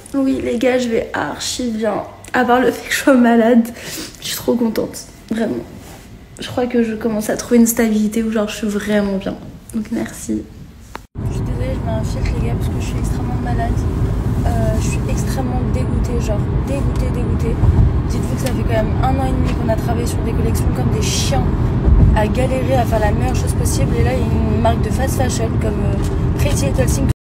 Oui les gars, je vais archi bien. À part le fait que je sois malade, je suis trop contente, vraiment. Je crois que je commence à trouver une stabilité où genre je suis vraiment bien. Donc merci. Je suis désolée, je mets un filtre les gars parce que je suis extrêmement malade. Je suis extrêmement dégoûtée, genre dégoûtée. Dites-vous que ça fait quand même 1 an et demi qu'on a travaillé sur des collections comme des chiens, à galérer à faire la meilleure chose possible. Et là il y a une marque de fast fashion comme Pretty Little Thing